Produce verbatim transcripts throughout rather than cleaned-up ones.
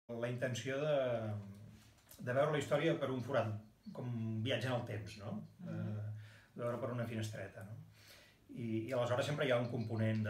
La intenció de, de veure la història per un forat, com un viatge en el temps, no? De, de veure per una finestreta, no? I, i aleshores sempre hi ha un component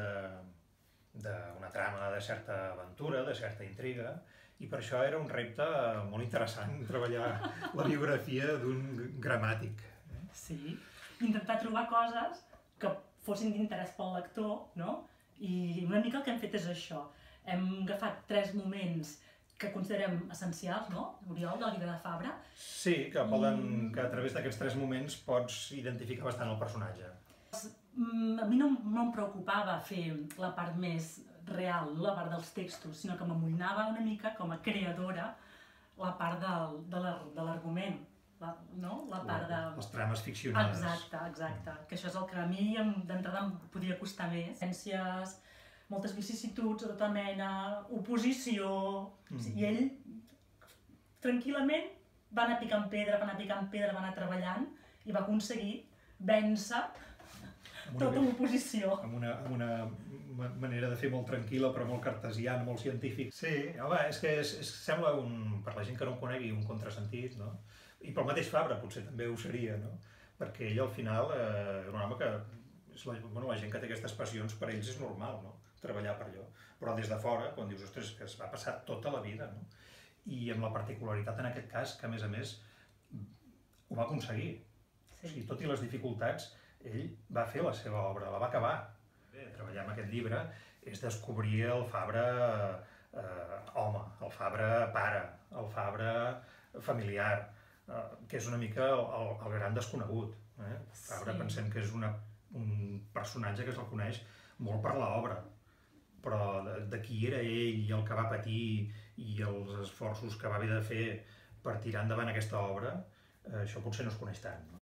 d'una trama de certa aventura, de certa intriga, i per això era un repte molt interessant treballar la biografia d'un gramàtic. Sí, intentar trobar coses que fossin d'interès pel lector, no? I una mica el que hem fet és això. Hem agafat tres moments que considerem essencials, no, Oriol, de la vida de Fabra? Sí, que, poden, que a través d'aquests tres moments pots identificar bastant el personatge. A mi no, no em preocupava fer la part més real, la part dels textos, sinó que m'amoïnava una mica com a creadora la part del, de l'argument, la, no? La part de... Les trames ficcionades. Exacte, exacte. Que això és el que a mi d'entrada em podia costar més. Ciències, moltes vicissituds de tota mena, oposició... Mm. I ell, tranquil·lament, va anar picant pedra, va anar picant pedra, va anar treballant i va aconseguir vèncer tota l'oposició. Amb una, amb una manera de fer molt tranquil·la, però molt cartesiana, molt científic. Sí, home, és que és, és, sembla, un, per la gent que no ho conegui, un contrasentit, no? I pel mateix Fabra potser també ho seria, no? Perquè ell al final eh, era un home que... És la, bueno, la gent que té aquestes passions per ells és normal, no? Treballar per allò. Però des de fora, quan dius, ostres, que es va passar tota la vida, no? I amb la particularitat en aquest cas, que a més a més ho va aconseguir. Sí. O sigui, tot i les dificultats, ell va fer la seva obra, la va acabar. Bé, treballar amb aquest llibre és descobrir el Fabra eh, home, el Fabra pare, el Fabra familiar, eh, que és una mica el, el, el gran desconegut. Eh? Fabra sí. Pensem que és una, un personatge que se'l coneix molt per l'obra, però de, de qui era ell i el que va patir i els esforços que va haver de fer per tirar endavant aquesta obra, eh, això potser no es coneix tant. No?